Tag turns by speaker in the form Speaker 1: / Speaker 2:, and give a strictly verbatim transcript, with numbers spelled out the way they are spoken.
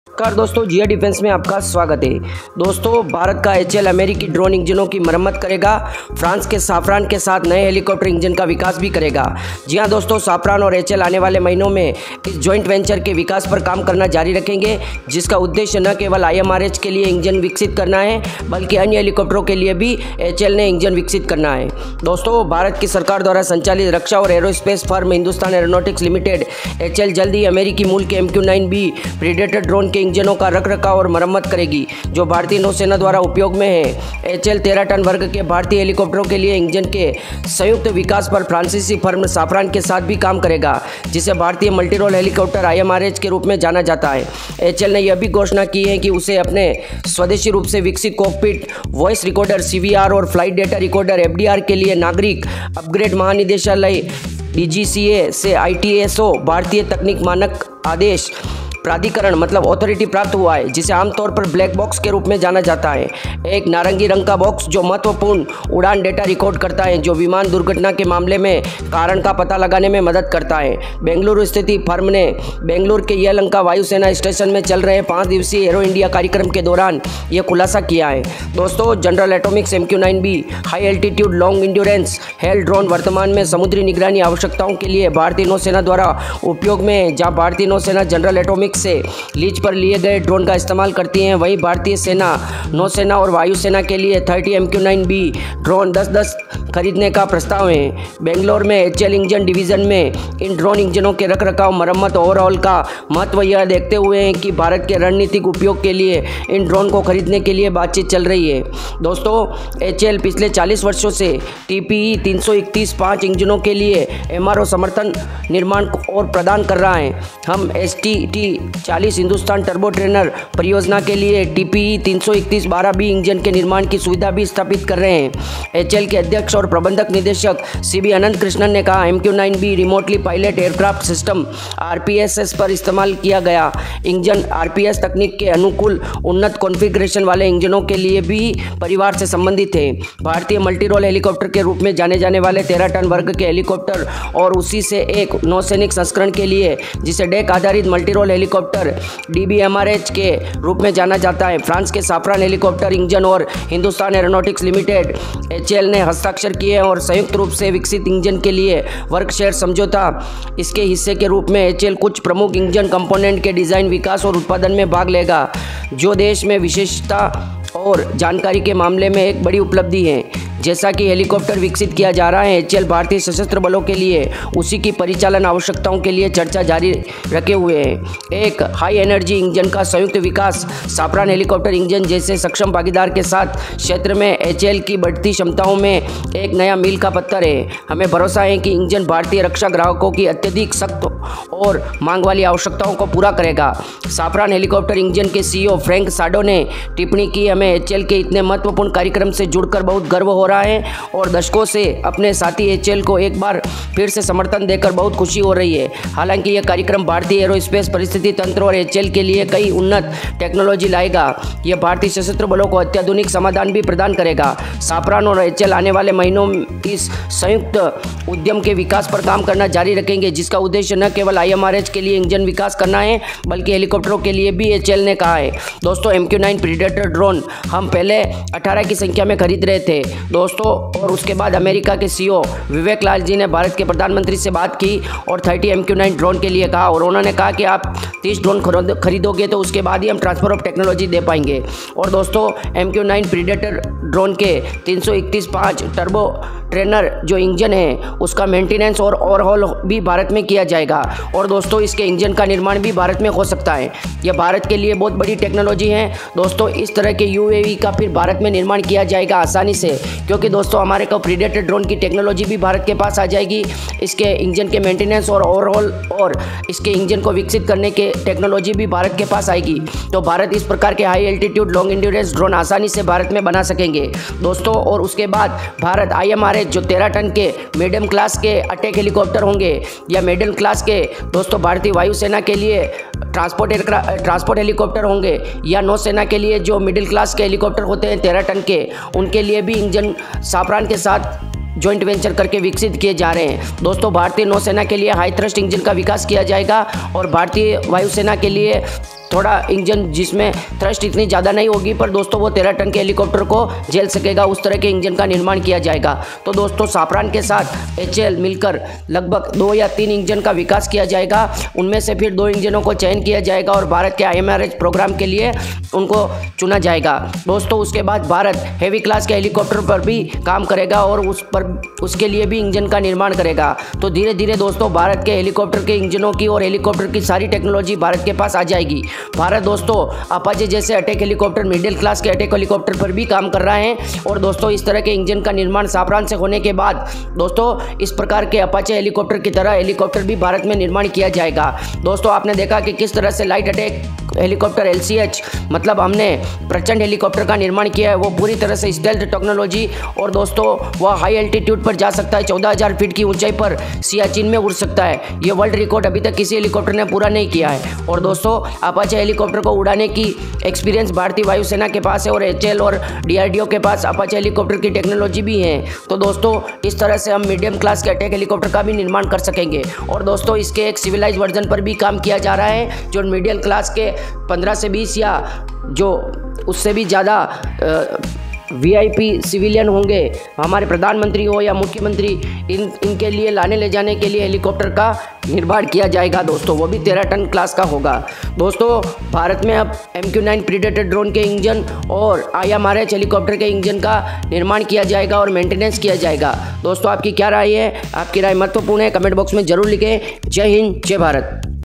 Speaker 1: नमस्कार दोस्तों, जिया डिफेंस में आपका स्वागत है। दोस्तों, भारत का एच एल अमेरिकी ड्रोन इंजनों की मरम्मत करेगा। फ्रांस के साफरान के साथ नए हेलीकॉप्टर इंजन का विकास भी करेगा। जी हां दोस्तों, साफरान और एच एल आने वाले महीनों में इस जॉइंट वेंचर के विकास पर काम करना जारी रखेंगे, जिसका उद्देश्य न केवल आई एम आर एच के लिए इंजन विकसित करना है, बल्कि अन्य हेलीकॉप्टरों के लिए भी एच एल ने इंजन विकसित करना है। दोस्तों, भारत की सरकार द्वारा संचालित रक्षा और aerospace firm Hindustan aeronautics limited H L जल्द ही अमेरिकी मूल के M Q nine B predator drone के इंजनों का रख रखाव और मरम्मत करेगी, जो भारतीय नौसेना द्वारा उपयोग में है। एच एल तेरह टन वर्ग के भारतीय हेलीकॉप्टरों के लिए इंजन के संयुक्त विकास पर फ्रांसीसी फर्म साफरान के साथ भी काम करेगा, जिसे भारतीय multirole helicopter I M R H के रूप में जाना जाता है। एच एल ने यह भी घोषणा की है कि उसे अपने स्वदेशी रूप से विकसित cockpit voice recorder C V R और flight data recorder F D R के लिए नागरिक अपग्रेड महानिदेशालय डी जी सी ए से आई टी एस ओ भारतीय तकनीक मानक आदेश प्राधिकरण मतलब अथॉरिटी प्राप्त हुआ है, जिसे आमतौर पर ब्लैक बॉक्स के रूप में जाना जाता है। एक नारंगी रंग का बॉक्स जो महत्वपूर्ण उड़ान डेटा रिकॉर्ड करता है, जो विमान दुर्घटना के मामले में कारण का पता लगाने में मदद करता है। बेंगलुरु स्थित फर्म ने बेंगलुरु के यलहंका वायुसेना स्टेशन में चल रहे पाँच दिवसीय एरो इंडिया कार्यक्रम के दौरान यह खुलासा किया है। दोस्तों, general atomics M Q nine B high altitude long endurance HALE drone वर्तमान में समुद्री निगरानी आवश्यकताओं के लिए भारतीय नौसेना द्वारा उपयोग में है। जहाँ भारतीय नौसेना जनरल एटॉमिक्स से लीज पर लिए गए ड्रोन का इस्तेमाल करती हैं, वहीं भारतीय सेना नौसेना और वायुसेना के लिए तीस M Q nine B drone दस दस खरीदने का प्रस्ताव है। बेंगलोर में एच एल इंजन डिवीजन में इन ड्रोन इंजनों के रखरखाव मरम्मत ओवरऑल का महत्व यह देखते हुए है कि भारत के रणनीतिक उपयोग के लिए इन ड्रोन को खरीदने के लिए बातचीत चल रही है। दोस्तों, एच एल पिछले चालीस वर्षों से टी पी ई तीन सौ इकतीस पाँच इंजनों के लिए एम आर ओ समर्थन निर्माण और प्रदान कर रहा है। हम एस टी टी चालीस हिंदुस्तान टर्बो ट्रेनर परियोजना के लिए टी पी ई तीन सौ इकतीस बारह बी इंजन के निर्माण की सुविधा भी स्थापित कर रहे हैं। एच एल के अध्यक्ष और प्रबंधक निदेशक सी बी अनंत कृष्णन ने कहा, M Q nine B remotely pilot aircraft system R P S S पर इस्तेमाल किया गया इंजन आर पी एस तकनीक के अनुकूल उन्नत कॉन्फ़िगरेशन वाले इंजनों के लिए भी परिवार से संबंधित है। भारतीय मल्टीरोल हेलीकॉप्टर के रूप में जाने जाने वाले तेरह टन वर्ग के हेलीकॉप्टर और उसी से एक नौसैनिक संस्करण के लिए, जिसे डेक आधारित multirole helicopter D B M R H के रूप में जाना जाता है, फ्रांस के साफरान हेलीकॉप्टर इंजन और Hindustan aeronautics limited H L ने हस्ताक्षर किए और संयुक्त रूप से विकसित इंजन के लिए वर्क शेयर समझौता। इसके हिस्से के रूप में एच एल कुछ प्रमुख इंजन कंपोनेंट के डिज़ाइन, विकास और उत्पादन में भाग लेगा, जो देश में विशेषता और जानकारी के मामले में एक बड़ी उपलब्धि है। जैसा कि हेलीकॉप्टर विकसित किया जा रहा है, एच एल भारतीय सशस्त्र बलों के लिए उसी की परिचालन आवश्यकताओं के लिए चर्चा जारी रखे हुए है। एक हाई एनर्जी इंजन का संयुक्त विकास साफरान हेलीकॉप्टर इंजन जैसे सक्षम भागीदार के साथ क्षेत्र में एच एल की बढ़ती क्षमताओं में एक नया मील का पत्थर है। हमें भरोसा है कि इंजन भारतीय रक्षा ग्राहकों की अत्यधिक सख्त और मांग वाली आवश्यकताओं को पूरा करेगा। साफरान हेलीकॉप्टर इंजन के सी ई ओ फ्रैंक साडो ने टिप्पणी की, हमें एच एल के इतने महत्वपूर्ण कार्यक्रम से जुड़कर बहुत गर्व हो रहा है और दशकों से अपने साथी एच एल को एक बार फिर से समर्थन देकर बहुत खुशी हो रही है। हालांकि यह कार्यक्रम भारतीय एरोस्पेस परिस्थिति तंत्र और एच एल के लिए कई उन्नत टेक्नोलॉजी लाएगा। यह भारतीय सशस्त्र बलों को अत्याधुनिक समाधान भी प्रदान करेगा। साफरान और एच एल आने वाले महीनों में इस संयुक्त उद्यम के विकास पर काम करना जारी रखेंगे, जिसका उद्देश्य न केवल आई एम आर एच के लिए इंजन विकास करना है, बल्कि हेलीकॉप्टरों के लिए भी, एच एल ने कहा है। दोस्तों, M Q nine predator drone हम पहले अठारह की संख्या में खरीद रहे थे दोस्तों, और उसके बाद अमेरिका के सी ई ओ विवेक लाल जी ने भारत के प्रधानमंत्री से बात की और तीस एम क्यू नाइन ड्रोन के लिए कहा, और उन्होंने कहा कि आप तीस ड्रोन खरीदोगे तो उसके बाद ही हम ट्रांसफर ऑफ टेक्नोलॉजी दे पाएंगे। और दोस्तों, M Q nine predator drone के तीन सौ इकतीस पाँच टर्बो ट्रेनर जो इंजन है, उसका मेंटेनेंस और ओवरहॉल भी भारत में किया जाएगा। और दोस्तों, इसके इंजन का निर्माण भी भारत में हो सकता है। यह भारत के लिए बहुत बड़ी टेक्नोलॉजी है दोस्तों। इस तरह के यू ए वी का फिर भारत में निर्माण किया जाएगा आसानी से, क्योंकि दोस्तों हमारे को प्रीडेटर ड्रोन की टेक्नोलॉजी भी भारत के पास आ जाएगी। इसके इंजन के मेंटेनेंस और ओवरऑल और इसके इंजन को विकसित करने के टेक्नोलॉजी भी भारत के पास आएगी। तो भारत इस प्रकार के high altitude long endurance drone आसानी से भारत में बना सकेंगे दोस्तों। और उसके बाद Bharat I M R H जो तेरह टन के मीडियम क्लास के अटैक हेलीकॉप्टर होंगे, या मिडिल क्लास के दोस्तों भारतीय वायुसेना के लिए ट्रांसपोर्ट एयरक्राफ्ट ट्रांसपोर्ट हेलीकॉप्टर होंगे, या नौसेना के लिए जो मिडिल क्लास के हेलीकॉप्टर होते हैं तेरह टन के, उनके लिए भी इंजन साफरान के साथ जॉइंट वेंचर करके विकसित किए जा रहे हैं। दोस्तों भारतीय नौसेना के लिए हाई थ्रस्ट इंजन का विकास किया जाएगा और भारतीय वायुसेना के लिए थोड़ा इंजन जिसमें थ्रस्ट इतनी ज़्यादा नहीं होगी, पर दोस्तों वो तेरह टन के हेलीकॉप्टर को झेल सकेगा, उस तरह के इंजन का निर्माण किया जाएगा। तो दोस्तों साफरान के साथ एच ए एल मिलकर लगभग दो या तीन इंजन का विकास किया जाएगा। उनमें से फिर दो इंजनों को चयन किया जाएगा और भारत के I M R H programme के लिए उनको चुना जाएगा। दोस्तों उसके बाद भारत हैवी क्लास के हेलीकॉप्टर पर भी काम करेगा और उस पर उसके लिए भी इंजन का निर्माण करेगा। तो धीरे धीरे दोस्तों भारत के हेलीकॉप्टर के इंजनों की और हेलीकॉप्टर की सारी टेक्नोलॉजी भारत के पास आ जाएगी। भारत दोस्तों अपाचे जैसे अटैक हेलीकॉप्टर, मिडिल क्लास के अटैक हेलीकॉप्टर पर भी काम कर रहा है और दोस्तों इस तरह के इंजन का निर्माण साफरान से होने के बाद दोस्तों इस प्रकार के अपाचे हेलीकॉप्टर की तरह हेलीकॉप्टर भी भारत में निर्माण किया जाएगा। दोस्तों आपने देखा कि किस तरह से light attack helicopter L C H मतलब हमने प्रचंड हेलीकॉप्टर का निर्माण किया है, वो पूरी तरह से स्टेल्थ टेक्नोलॉजी और दोस्तों वह हाई एल्टीट्यूड पर जा सकता है, चौदह हज़ार फीट की ऊंचाई पर सियाचिन में उड़ सकता है। ये वर्ल्ड रिकॉर्ड अभी तक किसी हेलीकॉप्टर ने पूरा नहीं किया है। और दोस्तों अपाचे हेलीकॉप्टर को उड़ाने की एक्सपीरियंस भारतीय वायुसेना के पास है और एच ए एल और डी आर डी ओ के पास अपाचे हेलीकॉप्टर की टेक्नोलॉजी भी है। तो दोस्तों इस तरह से हम मीडियम क्लास के अटैक हेलीकॉप्टर का भी निर्माण कर सकेंगे। और दोस्तों इसके एक सिविलाइज वर्जन पर भी काम किया जा रहा है जो मिडिल क्लास के पंद्रह से बीस या जो उससे भी ज़्यादा वी आई पी सिविलियन होंगे, हमारे प्रधानमंत्री हो या मुख्यमंत्री, इन इनके लिए लाने ले जाने के लिए हेलीकॉप्टर का निर्माण किया जाएगा। दोस्तों वो भी तेरह टन क्लास का होगा। दोस्तों भारत में अब M Q nine predator drone के इंजन और I M R H helicopter के इंजन का निर्माण किया जाएगा और मेंटेनेंस किया जाएगा। दोस्तों आपकी क्या राय है? आपकी राय महत्वपूर्ण है, कमेंट बॉक्स में जरूर लिखें। जय हिंद, जय भारत।